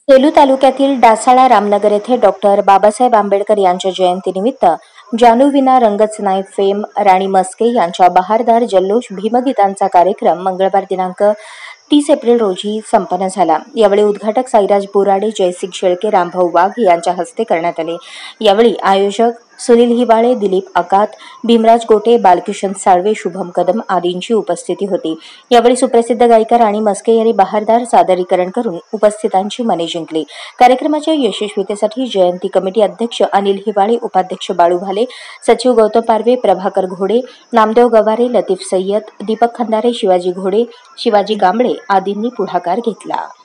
सेलू तालुक्यातील डासाळा रामनगर येथे डॉक्टर बाबासाहेब आंबेडकर यांच्या जयंतीनिमित्त जानू विना रंगच नाही फेम राणी मस्के यांच्या बहारदार जल्लोष भीमगीतांचा कार्यक्रम मंगळवार दिनांक 30 एप्रिल रोजी संपन्न झाला। यावेळी उद्घाटक साईराज बोराडे, जयसिंग शेळके, रामभाऊ वाघ यांच्या हस्ते करण्यात आले। यावेळी आयोजक सुनील हिवाळे, दिलीप अकात, भीमराज गोटे, बालकिशन साळवे, शुभम कदम आदींची उपस्थिती होती। यावेळी सुप्रसिद्ध गायिका राणी मस्के यांनी बहारदार सादरीकरण करून उपस्थितांची मने जिंकली। कार्यक्रमाच्या यशस्वीतेसाठी जयंती कमिटी अध्यक्ष अनिल हिवाळे, उपाध्यक्ष बाळू भाले, सचिव गौतम पारवे, प्रभाकर घोडे, नामदेव गवारे, लतीफ सय्यद, दीपक खंदारे, शिवाजी घोडे, शिवाजी कांबळे आदींनी पुढाकार घेतला।